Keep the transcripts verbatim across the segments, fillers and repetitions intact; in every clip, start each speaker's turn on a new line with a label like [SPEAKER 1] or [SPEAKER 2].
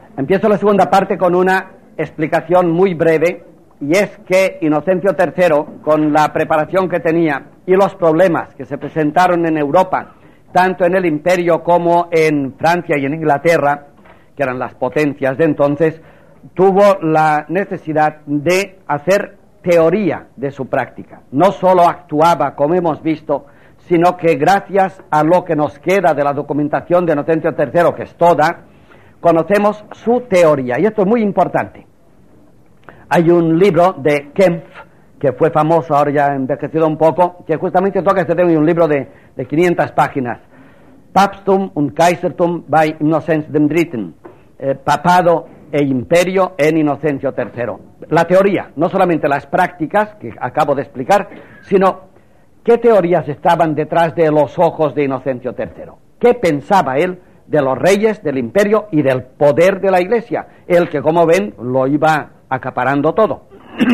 [SPEAKER 1] Empiezo la segunda parte con una explicación muy breve, y es que Inocencio tercero, con la preparación que tenía y los problemas que se presentaron en Europa, tanto en el Imperio como en Francia y en Inglaterra, que eran las potencias de entonces, tuvo la necesidad de hacer teoría de su práctica. No solo actuaba, como hemos visto, sino que gracias a lo que nos queda de la documentación de Inocencio tercero, que es toda, conocemos su teoría, y esto es muy importante. Hay un libro de Kempf, que fue famoso, ahora ya envejecido un poco, que justamente toca este tema, y un libro de, de quinientas páginas, Papstum und Kaisertum bei Innocenz dem Dritten, eh, Papado e Imperio en Inocencio tercero. La teoría, no solamente las prácticas, que acabo de explicar, sino qué teorías estaban detrás de los ojos de Inocencio tercero. ¿Qué pensaba él de los reyes, del imperio y del poder de la Iglesia? El que, como ven, lo iba acaparando todo.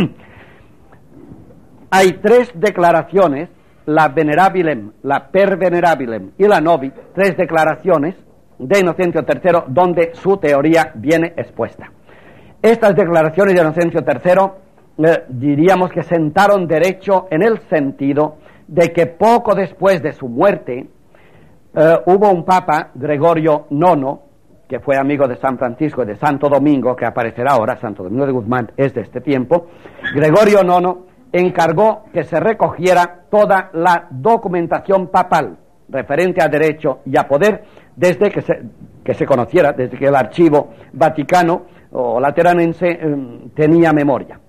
[SPEAKER 1] Hay tres declaraciones, la Venerabilem, la Per Venerabilem y la Novit, tres declaraciones de Inocencio tercero donde su teoría viene expuesta. Estas declaraciones de Inocencio tercero eh, diríamos que sentaron derecho en el sentido de que poco después de su muerte eh, hubo un papa, Gregorio nono, que fue amigo de San Francisco y de Santo Domingo, que aparecerá ahora. Santo Domingo de Guzmán es de este tiempo. Gregorio nono encargó que se recogiera toda la documentación papal referente a derecho y a poder desde que se, que se conociera, desde que el archivo vaticano o lateranense eh, tenía memoria.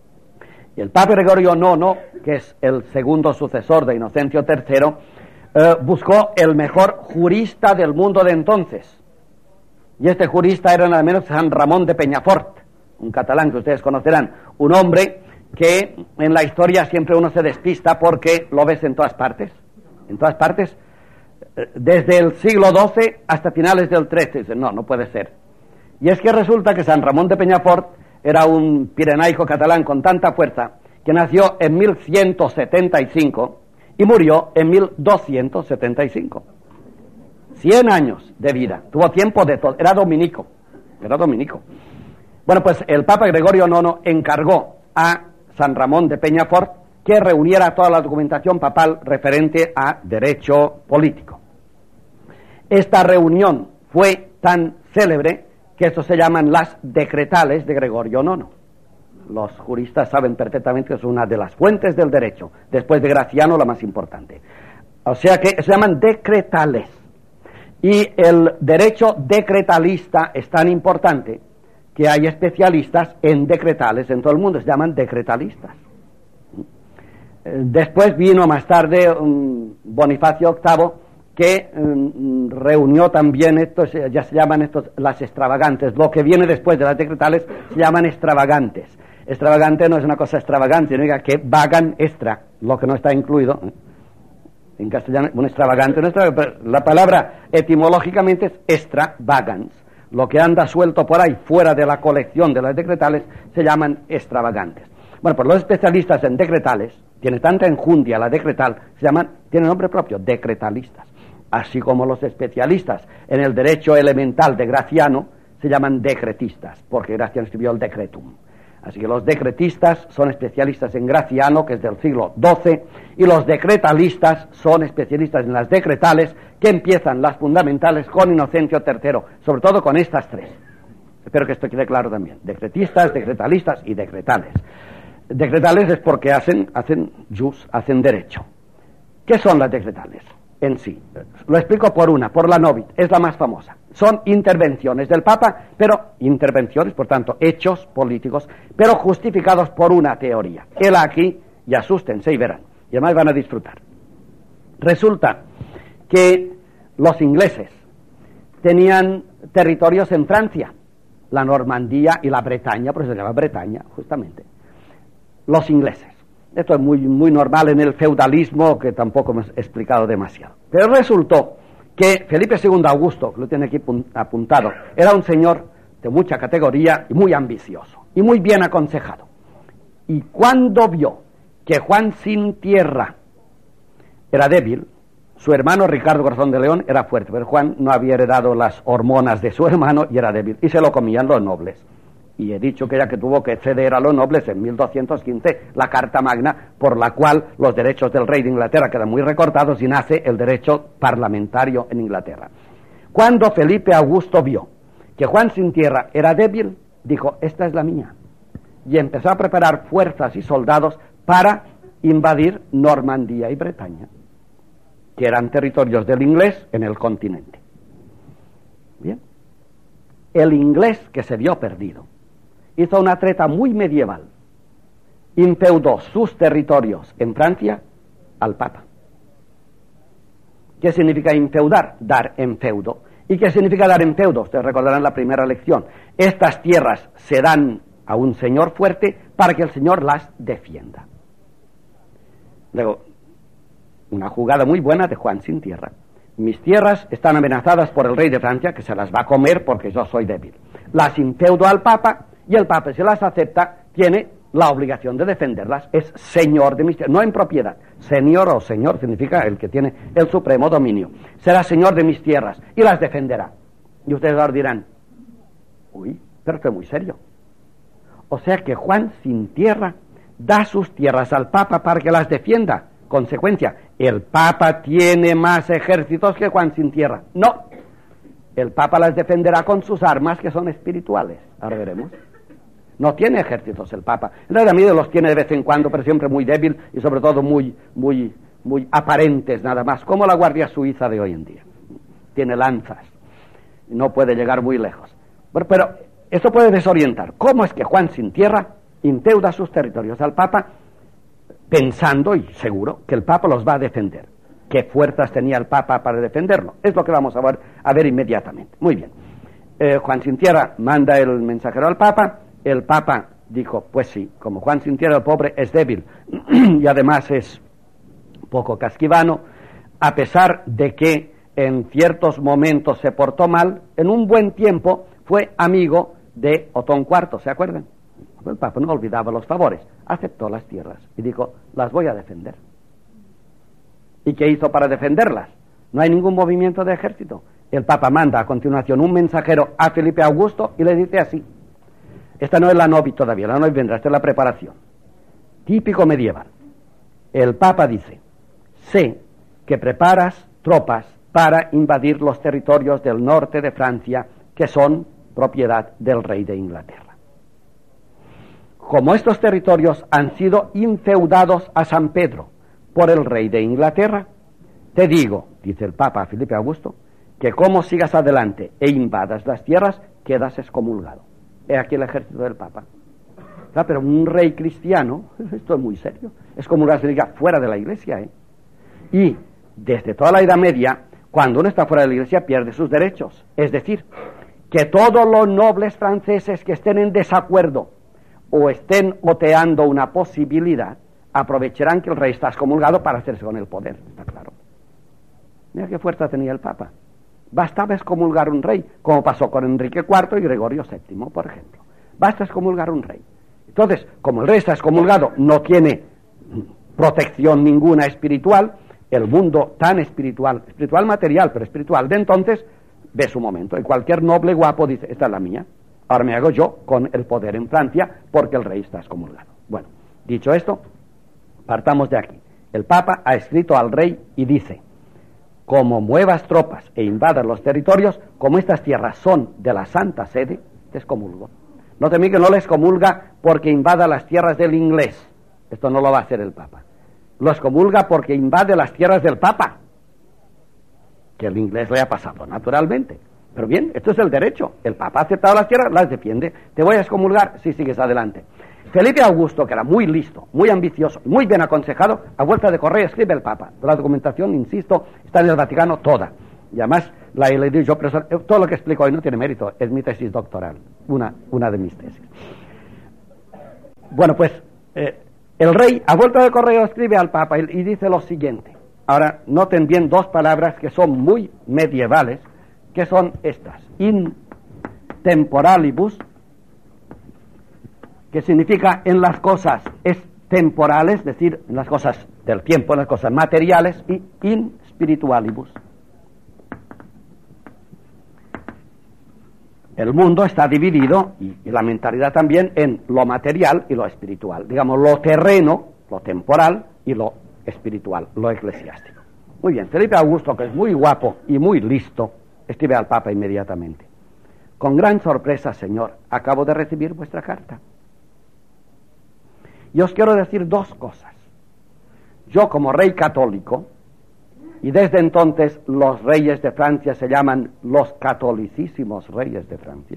[SPEAKER 1] Y el Papa Gregorio nono, que es el segundo sucesor de Inocencio tercero, eh, buscó el mejor jurista del mundo de entonces. Y este jurista era nada menos San Ramón de Peñafort, un catalán que ustedes conocerán, un hombre que en la historia siempre uno se despista porque lo ves en todas partes, en todas partes, desde el siglo doce hasta finales del trece. Dicen, no, no puede ser. Y es que resulta que San Ramón de Peñafort era un pirenaico catalán con tanta fuerza que nació en mil ciento setenta y cinco y murió en mil doscientos setenta y cinco. Cien años de vida, tuvo tiempo de todo, era dominico, era dominico. Bueno, pues el Papa Gregorio nono encargó a San Ramón de Peñafort que reuniera toda la documentación papal referente a derecho político. Esta reunión fue tan célebre que eso se llaman las decretales de Gregorio nono. Los juristas saben perfectamente que es una de las fuentes del derecho, después de Graciano la más importante. O sea que se llaman decretales. Y el derecho decretalista es tan importante que hay especialistas en decretales en todo el mundo, se llaman decretalistas. Después vino más tarde um, Bonifacio octavo, que um, reunió también estos, ya se llaman estos las extravagantes. Lo que viene después de las decretales se llaman extravagantes. Extravagante no es una cosa extravagante, sino que vagan extra, lo que no está incluido. En castellano, un extravagante, no extravagante, la palabra etimológicamente es extravagans. Lo que anda suelto por ahí, fuera de la colección de las decretales, se llaman extravagantes. Bueno, pues los especialistas en decretales, tiene tanta enjundia la decretal, se llaman, tiene nombre propio, decretalistas. Así como los especialistas en el derecho elemental de Graciano se llaman decretistas, porque Graciano escribió el Decretum. Así que los decretistas son especialistas en Graciano, que es del siglo doce, y los decretalistas son especialistas en las decretales, que empiezan las fundamentales con Inocencio tercero, sobre todo con estas tres. Espero que esto quede claro también. Decretistas, decretalistas y decretales. Decretales es porque hacen, hacen jus, hacen derecho. ¿Qué son las decretales en sí? Lo explico por una, por la Novit, es la más famosa. Son intervenciones del Papa, pero intervenciones, por tanto, hechos políticos, pero justificados por una teoría. Él aquí, y asústense y verán, y además van a disfrutar. Resulta que los ingleses tenían territorios en Francia, la Normandía y la Bretaña, por eso se llama Bretaña, justamente. Los ingleses. Esto es muy, muy normal en el feudalismo, que tampoco hemos explicado demasiado. Pero resultó que Felipe segundo Augusto, que lo tiene aquí apuntado, era un señor de mucha categoría y muy ambicioso, y muy bien aconsejado. Y cuando vio que Juan sin tierra era débil, Su hermano Ricardo Corazón de León era fuerte, pero Juan no había heredado las hormonas de su hermano y era débil, y se lo comían los nobles. Y he dicho que ya que tuvo que ceder a los nobles en mil doscientos quince la Carta Magna, por la cual los derechos del rey de Inglaterra quedan muy recortados y nace el derecho parlamentario en Inglaterra. Cuando Felipe Augusto vio que Juan sin tierra era débil, dijo, esta es la mía. Y empezó a preparar fuerzas y soldados para invadir Normandía y Bretaña, que eran territorios del inglés en el continente. Bien. El inglés, que se vio perdido, hizo una treta muy medieval. Infeudó sus territorios en Francia al Papa. ¿Qué significa infeudar? Dar en feudo. ¿Y qué significa dar en feudo? Ustedes recordarán la primera lección. Estas tierras se dan a un señor fuerte para que el señor las defienda. Luego, una jugada muy buena de Juan sin tierra. Mis tierras están amenazadas por el rey de Francia, que se las va a comer porque yo soy débil. Las infeudo al Papa, y el Papa, si las acepta, tiene la obligación de defenderlas. Es señor de mis tierras, no en propiedad. Señor o señor significa el que tiene el supremo dominio. Será señor de mis tierras y las defenderá. Y ustedes ahora dirán, uy, pero esto es muy serio. O sea que Juan sin tierra da sus tierras al Papa para que las defienda. Consecuencia, el Papa tiene más ejércitos que Juan sin tierra. No, el Papa las defenderá con sus armas, que son espirituales. Ahora veremos. No tiene ejércitos el Papa. En realidad los tiene de vez en cuando, pero siempre muy débil y sobre todo muy, muy, muy aparentes nada más, como la Guardia Suiza de hoy en día. Tiene lanzas, no puede llegar muy lejos. Pero, pero esto puede desorientar. ¿Cómo es que Juan sin tierra infeuda sus territorios al Papa, pensando, y seguro, que el Papa los va a defender? ¿Qué fuerzas tenía el Papa para defenderlo? Es lo que vamos a ver, a ver inmediatamente. Muy bien. Eh, Juan sin tierra manda el mensajero al Papa. El Papa dijo, pues sí, como Juan sin tierra el pobre es débil y además es poco casquivano, a pesar de que en ciertos momentos se portó mal, en un buen tiempo fue amigo de Otón cuarto, ¿se acuerdan? El Papa no olvidaba los favores, aceptó las tierras y dijo, las voy a defender. ¿Y qué hizo para defenderlas? No hay ningún movimiento de ejército. El Papa manda a continuación un mensajero a Felipe Augusto y le dice así. Esta no es la novi todavía, la novi vendrá, esta es la preparación. Típico medieval. El Papa dice, sé que preparas tropas para invadir los territorios del norte de Francia, que son propiedad del rey de Inglaterra. Como estos territorios han sido infeudados a San Pedro por el rey de Inglaterra, te digo, dice el Papa a Felipe Augusto, que como sigas adelante e invadas las tierras, quedas excomulgado. He aquí el ejército del Papa. Ah, pero un rey cristiano, esto es muy serio, es como una liga fuera de la iglesia, ¿eh? Y desde toda la Edad Media, cuando uno está fuera de la iglesia, pierde sus derechos. Es decir, que todos los nobles franceses que estén en desacuerdo o estén oteando una posibilidad, aprovecharán que el rey está excomulgado para hacerse con el poder, está claro. Mira qué fuerza tenía el Papa. Bastaba excomulgar un rey, como pasó con Enrique cuarto y Gregorio séptimo, por ejemplo. Basta excomulgar un rey. Entonces, como el rey está excomulgado, no tiene protección ninguna espiritual, el mundo tan espiritual, espiritual material, pero espiritual de entonces, ve su momento. Y cualquier noble guapo dice, esta es la mía, ahora me hago yo con el poder en Francia, porque el rey está excomulgado. Bueno, dicho esto, partamos de aquí. El Papa ha escrito al rey y dice, como muevas tropas e invadas los territorios, como estas tierras son de la Santa Sede, te excomulgo. No te que no les excomulga porque invada las tierras del inglés. Esto no lo va a hacer el Papa. Lo excomulga porque invade las tierras del Papa, que el inglés le ha pasado, naturalmente. Pero bien, esto es el derecho. El Papa ha aceptado las tierras, las defiende. Te voy a excomulgar si sigues adelante. Felipe Augusto, que era muy listo, muy ambicioso, muy bien aconsejado, a vuelta de correo escribe el Papa. La documentación, insisto, está en el Vaticano toda. Y además la he leído yo, pero todo lo que explico hoy no tiene mérito, es mi tesis doctoral, una, una de mis tesis. Bueno, pues eh, el rey, a vuelta de correo, escribe al Papa y, y dice lo siguiente. Ahora, noten bien dos palabras que son muy medievales, que son estas. In temporalibus, que significa en las cosas es temporales, es decir, en las cosas del tiempo, en las cosas materiales, y in spiritualibus. El mundo está dividido, y, y la mentalidad también, en lo material y lo espiritual. Digamos, lo terreno, lo temporal, y lo espiritual, lo eclesiástico. Muy bien, Felipe Augusto, que es muy guapo y muy listo, escribe al Papa inmediatamente: con gran sorpresa, Señor, acabo de recibir vuestra carta. Y os quiero decir dos cosas. Yo, como rey católico, y desde entonces los reyes de Francia se llaman los catolicísimos reyes de Francia.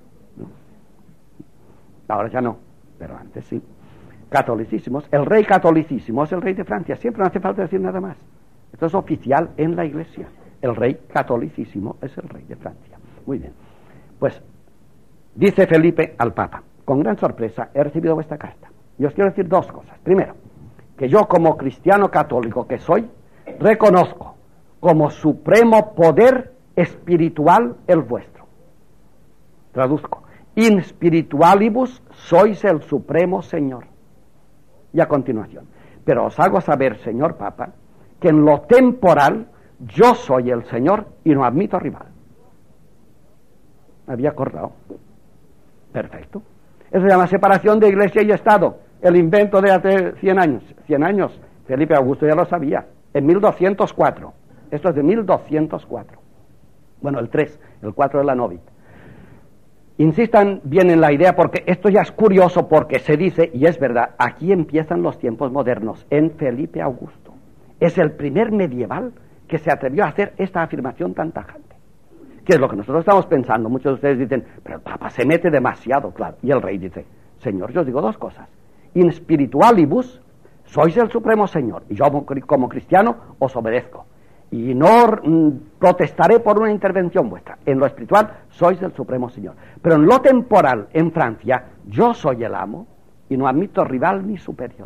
[SPEAKER 1] Ahora ya no, pero antes sí. Catolicísimos. El rey catolicísimo es el rey de Francia. Siempre no hace falta decir nada más. Esto es oficial en la Iglesia. El rey catolicísimo es el rey de Francia. Muy bien. Pues dice Felipe al Papa: con gran sorpresa he recibido vuestra carta. Y os quiero decir dos cosas. Primero, que yo, como cristiano católico que soy, reconozco como supremo poder espiritual el vuestro. Traduzco: in spiritualibus sois el supremo Señor. Y a continuación: pero os hago saber, señor Papa, que en lo temporal yo soy el Señor y no admito rival. ¿Había acordado? Perfecto. Eso se llama separación de Iglesia y Estado. El invento de hace cien años. cien años. Felipe Augusto ya lo sabía. En mil doscientos cuatro. Esto es de mil doscientos cuatro. Bueno, el tres, el cuatro de la Novit. Insistan bien en la idea, porque esto ya es curioso, porque se dice, y es verdad, aquí empiezan los tiempos modernos, en Felipe Augusto. Es el primer medieval que se atrevió a hacer esta afirmación tan tajante. Que es lo que nosotros estamos pensando. Muchos de ustedes dicen: pero el Papa se mete demasiado, claro. Y el rey dice: Señor, yo os digo dos cosas. In spiritualibus sois el supremo Señor, y yo como cristiano os obedezco. Y no mm, protestaré por una intervención vuestra. En lo espiritual sois el supremo Señor. Pero en lo temporal, en Francia, yo soy el amo y no admito rival ni superior.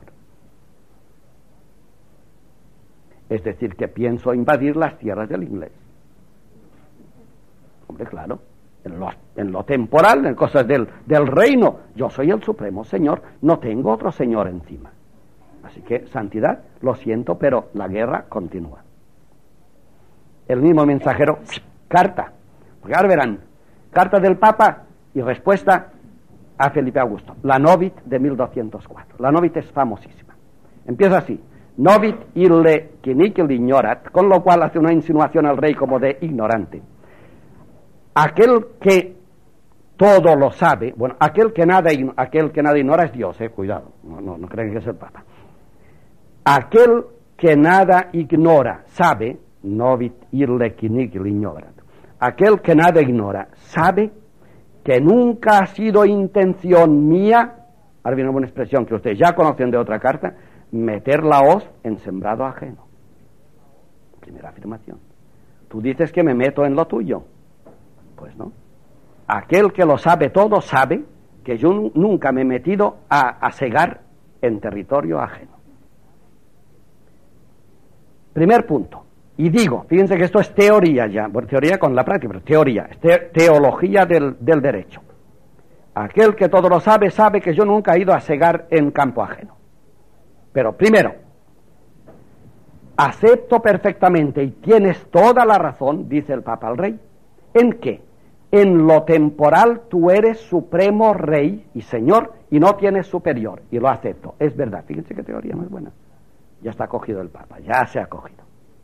[SPEAKER 1] Es decir, que pienso invadir las tierras del inglés. Hombre, claro, en lo, en lo temporal, en cosas del, del reino, yo soy el supremo Señor, no tengo otro Señor encima. Así que, santidad, lo siento, pero la guerra continúa. El mismo mensajero, carta, porque ahora verán, carta del Papa y respuesta a Felipe Augusto, la Novit de mil doscientos cuatro. La Novit es famosísima. Empieza así: Novit ille quiniquil ignorat, con lo cual hace una insinuación al rey como de ignorante. Aquel que todo lo sabe, bueno, aquel que nada, aquel que nada ignora es Dios, eh, cuidado, no, no, no creen que es el Papa. Aquel que nada ignora sabe, novit ille quiniquil ignorat, aquel que nada ignora sabe que nunca ha sido intención mía, ahora viene una expresión que ustedes ya conocen de otra carta, meter la hoz en sembrado ajeno. Primera afirmación. Tú dices que me meto en lo tuyo. Pues no. Aquel que lo sabe todo sabe que yo nunca me he metido a, a segar en territorio ajeno. Primer punto. Y digo, fíjense que esto es teoría ya, bueno, teoría con la práctica, pero teoría, es te, teología del, del derecho. Aquel que todo lo sabe, sabe que yo nunca he ido a segar en campo ajeno. Pero primero, acepto perfectamente, y tienes toda la razón, dice el Papa al rey, en que en lo temporal tú eres supremo rey y señor y no tienes superior, y lo acepto. Es verdad, fíjense qué teoría más buena. Ya está acogido el Papa, ya se ha acogido.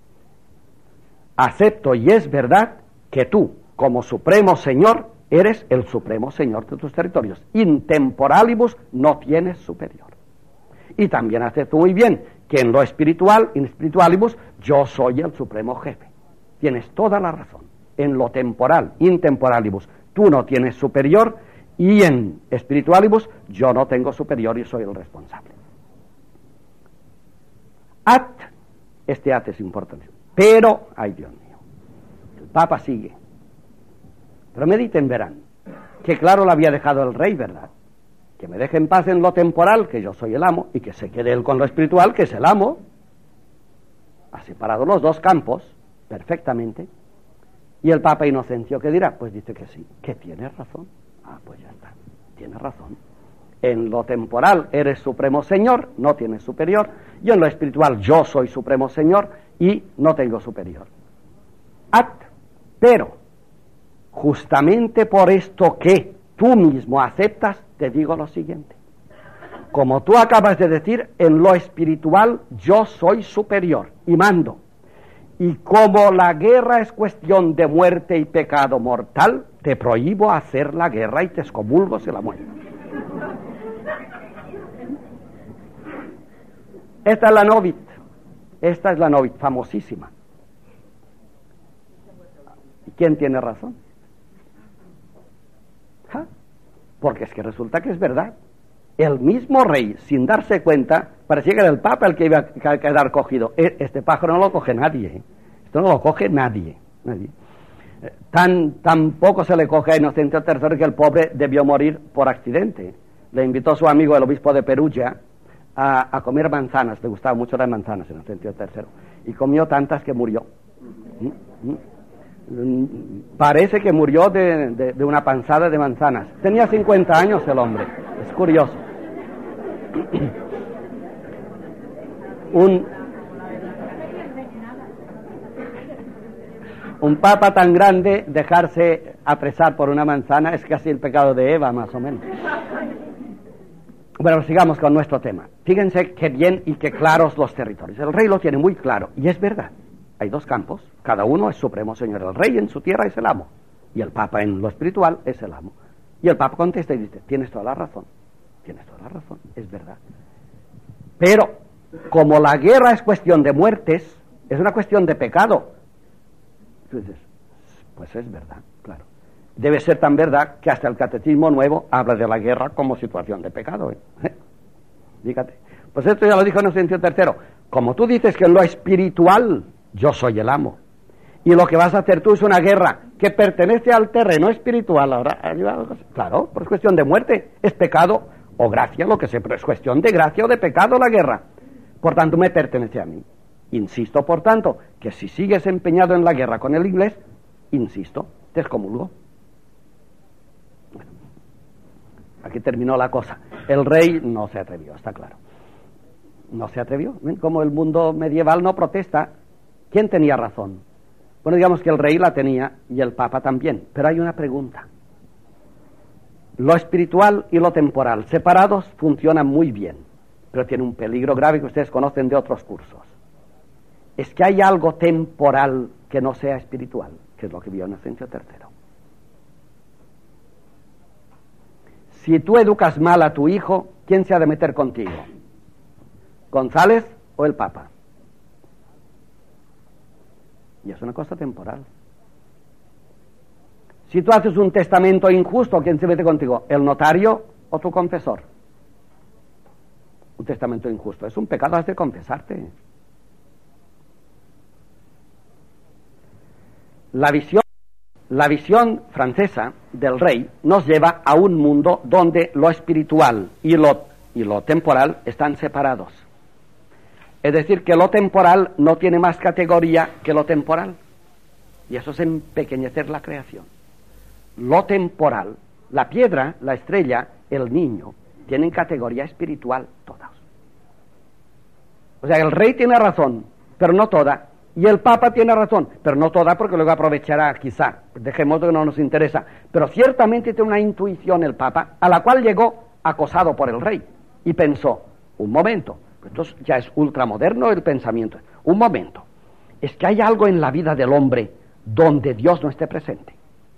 [SPEAKER 1] Acepto y es verdad que tú, como supremo señor, eres el supremo señor de tus territorios. In temporalibus no tienes superior. Y también acepto muy bien que en lo espiritual, in spiritualibus, yo soy el supremo jefe. Tienes toda la razón. En lo temporal, in temporalibus, tú no tienes superior, y en spiritualibus, yo no tengo superior y soy el responsable. At, este at es importante. Pero, ay Dios mío, el Papa sigue. Pero mediten, verán, que claro lo había dejado el rey, ¿verdad? Que me deje en paz en lo temporal, que yo soy el amo, y que se quede él con lo espiritual, que es el amo. Ha separado los dos campos perfectamente. Y el Papa Inocencio, ¿qué dirá? Pues dice que sí, que tiene razón. Ah, pues ya está, tiene razón. En lo temporal eres supremo señor, no tienes superior, y en lo espiritual yo soy supremo señor y no tengo superior. At, pero, justamente por esto que tú mismo aceptas, te digo lo siguiente. Como tú acabas de decir, en lo espiritual yo soy superior y mando. Y como la guerra es cuestión de muerte y pecado mortal, te prohíbo hacer la guerra y te excomulgo si la muerte. Esta es la Novit. Esta es la Novit, famosísima. ¿Y quién tiene razón? ¿Ja? Porque es que resulta que es verdad. El mismo rey, sin darse cuenta, parecía que era el Papa el que iba a quedar cogido. Este pájaro no lo coge nadie, ¿eh? Esto no lo coge nadie, nadie. Tan, tan poco se le coge a Inocencio tercero que el pobre debió morir por accidente. Le invitó su amigo el obispo de Perugia a, a comer manzanas, le gustaban mucho las manzanas a Inocencio tercero, y comió tantas que murió. ¿Mm? ¿Mm? Parece que murió de, de, de una panzada de manzanas. Tenía cincuenta años el hombre, es curioso. Un, un papa tan grande dejarse apresar por una manzana es casi el pecado de Eva, más o menos. Bueno, sigamos con nuestro tema. Fíjense qué bien y qué claros los territorios. El rey lo tiene muy claro, y es verdad. Hay dos campos, cada uno es supremo señor. El rey en su tierra es el amo, y el papa en lo espiritual es el amo. Y el papa contesta y dice, tienes toda la razón, tienes toda la razón, es verdad. Pero, como la guerra es cuestión de muertes, es una cuestión de pecado. Entonces, pues es verdad, claro. Debe ser tan verdad que hasta el Catecismo Nuevo habla de la guerra como situación de pecado. ¿eh? Fíjate. Pues esto ya lo dijo Inocencio tercero. Como tú dices que en lo espiritual yo soy el amo, y lo que vas a hacer tú es una guerra que pertenece al terreno espiritual, ahora, claro, pues es cuestión de muerte, es pecado o gracia, lo que sea, pero es cuestión de gracia o de pecado la guerra. Por tanto, me pertenece a mí. Insisto, por tanto, que si sigues empeñado en la guerra con el inglés, insisto, te excomulgo. Bueno, aquí terminó la cosa. El rey no se atrevió, está claro. No se atrevió. ¿Ven? Como el mundo medieval no protesta, ¿quién tenía razón? Bueno, digamos que el rey la tenía y el papa también, pero hay una pregunta. Lo espiritual y lo temporal, separados, funcionan muy bien, pero tiene un peligro grave que ustedes conocen de otros cursos. Es que hay algo temporal que no sea espiritual, que es lo que vio Inocencio tercero. Si tú educas mal a tu hijo, ¿quién se ha de meter contigo? ¿González o el Papa? Y es una cosa temporal. Si tú haces un testamento injusto, ¿quién se mete contigo? ¿El notario o tu confesor? Un testamento injusto es un pecado, has de confesarte. La visión, la visión francesa del rey nos lleva a un mundo donde lo espiritual y lo, y lo temporal están separados. Es decir, que lo temporal no tiene más categoría que lo temporal. Y eso es empequeñecer la creación. Lo temporal, la piedra, la estrella, el niño, tienen categoría espiritual todas. O sea, el rey tiene razón, pero no toda. Y el Papa tiene razón, pero no toda, porque luego aprovechará, quizá, dejemos de que no nos interesa. Pero ciertamente tiene una intuición el Papa, a la cual llegó acosado por el rey. Y pensó, un momento, entonces ya es ultramoderno el pensamiento. Un momento, es que hay algo en la vida del hombre donde Dios no esté presente.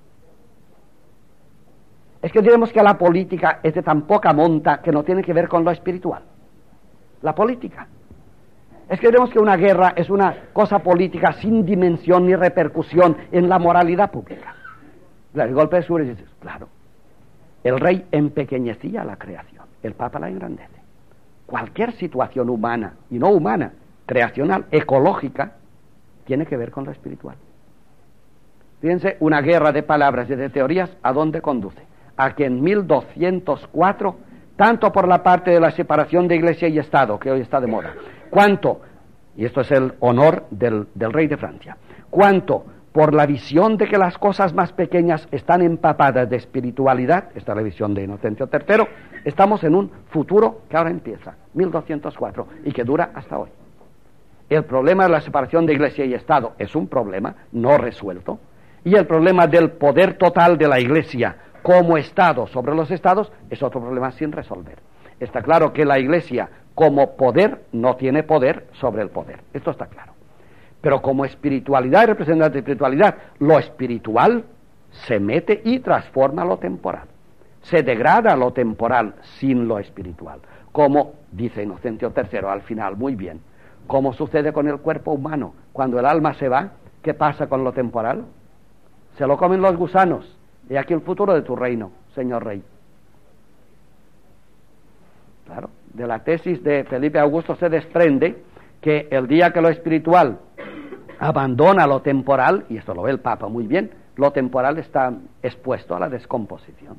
[SPEAKER 1] Es que diremos que la política es de tan poca monta que no tiene que ver con lo espiritual. La política. Es que diremos que una guerra es una cosa política sin dimensión ni repercusión en la moralidad pública. El golpe de Suez dices, claro, el rey empequeñecía la creación, el Papa la engrandece. Cualquier situación humana, y no humana, creacional, ecológica, tiene que ver con lo espiritual. Fíjense, una guerra de palabras y de teorías, ¿a dónde conduce? A que en mil doscientos cuatro, tanto por la parte de la separación de Iglesia y Estado, que hoy está de moda, cuanto, y esto es el honor del, del rey de Francia, cuanto por la visión de que las cosas más pequeñas están empapadas de espiritualidad, esta es la visión de Inocencio tercero, estamos en un futuro que ahora empieza, mil doscientos cuatro, y que dura hasta hoy. el problema de la separación de Iglesia y Estado es un problema no resuelto, y el problema del poder total de la Iglesia como Estado sobre los Estados es otro problema sin resolver. Está claro que la Iglesia como poder no tiene poder sobre el poder, esto está claro. Pero como espiritualidad y representante de espiritualidad, lo espiritual se mete y transforma lo temporal. Se degrada lo temporal sin lo espiritual. Como dice Inocencio tercero al final, muy bien, ¿cómo sucede con el cuerpo humano? Cuando el alma se va, ¿qué pasa con lo temporal? Se lo comen los gusanos. Y aquí el futuro de tu reino, señor rey. Claro, de la tesis de Felipe Augusto se desprende que el día que lo espiritual abandona lo temporal, y esto lo ve el Papa muy bien, lo temporal está expuesto a la descomposición.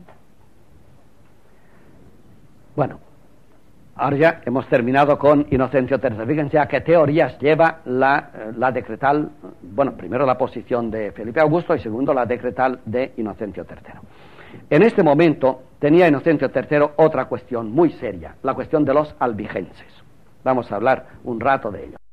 [SPEAKER 1] Bueno, ahora ya hemos terminado con Inocencio tercero. Fíjense a qué teorías lleva la, la decretal, bueno, primero la posición de Felipe Augusto y segundo la decretal de Inocencio tercero. En este momento tenía Inocencio tercero otra cuestión muy seria, la cuestión de los albigenses. Vamos a hablar un rato de ello.